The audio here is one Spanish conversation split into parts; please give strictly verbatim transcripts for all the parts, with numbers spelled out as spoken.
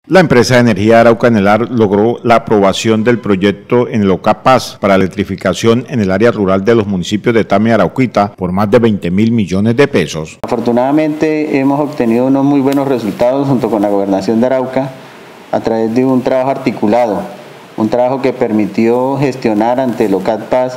La empresa de energía de Arauca Enelar logró la aprobación del proyecto en el OCAPaz para electrificación en el área rural de los municipios de Tame y Arauquita por más de veinte mil millones de pesos. Afortunadamente hemos obtenido unos muy buenos resultados junto con la Gobernación de Arauca a través de un trabajo articulado, un trabajo que permitió gestionar ante el OCAPaz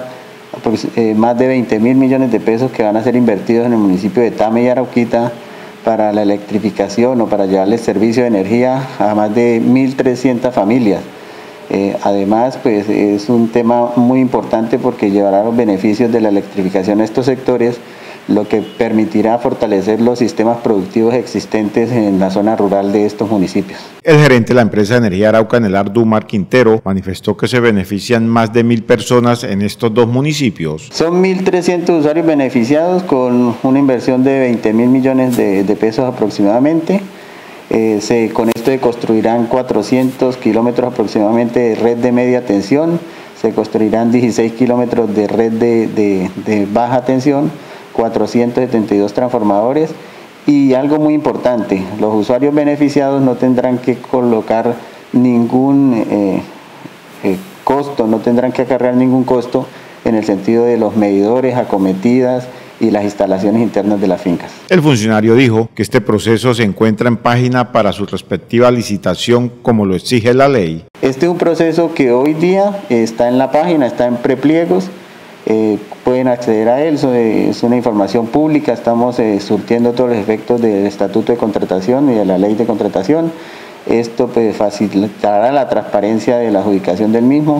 más de veinte mil millones de pesos que van a ser invertidos en el municipio de Tame y Arauquita para la electrificación o para llevarles servicio de energía a más de mil trescientas familias. Eh, además, pues es un tema muy importante porque llevará los beneficios de la electrificación a estos sectores, lo que permitirá fortalecer los sistemas productivos existentes en la zona rural de estos municipios. El gerente de la empresa de energía Arauca Enelar, Dumar Quintero, manifestó que se benefician más de mil personas en estos dos municipios. Son mil trescientos usuarios beneficiados con una inversión de veinte mil millones de, de pesos aproximadamente. Eh, se, con esto se construirán cuatrocientos kilómetros aproximadamente de red de media tensión, se construirán dieciséis kilómetros de red de, de, de baja tensión, cuatrocientos setenta y dos transformadores y algo muy importante, los usuarios beneficiados no tendrán que colocar ningún eh, eh, costo, no tendrán que acarrear ningún costo en el sentido de los medidores, acometidas y las instalaciones internas de las fincas. El funcionario dijo que este proceso se encuentra en página para su respectiva licitación como lo exige la ley. Este es un proceso que hoy día está en la página, está en prepliegos. Eh, pueden acceder a él, es una información pública, estamos eh, surtiendo todos los efectos del Estatuto de Contratación y de la Ley de Contratación. Esto pues, facilitará la transparencia de la adjudicación del mismo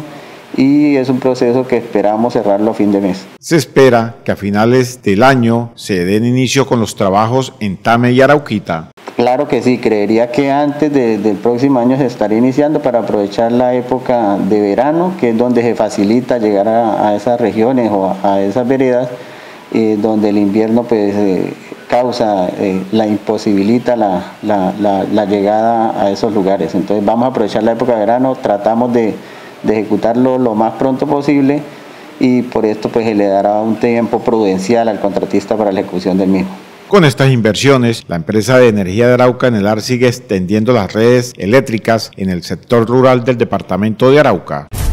y es un proceso que esperamos cerrarlo a fin de mes. Se espera que a finales del año se den inicio con los trabajos en Tame y Arauquita. Claro que sí, creería que antes de, del próximo año se estaría iniciando para aprovechar la época de verano, que es donde se facilita llegar a, a esas regiones o a, a esas veredas, eh, donde el invierno pues eh, causa, eh, la imposibilita la, la, la, la llegada a esos lugares. Entonces vamos a aprovechar la época de verano, tratamos de, de ejecutarlo lo más pronto posible y por esto pues se le dará un tiempo prudencial al contratista para la ejecución del mismo. Con estas inversiones, la empresa de energía de Arauca Enelar sigue extendiendo las redes eléctricas en el sector rural del departamento de Arauca.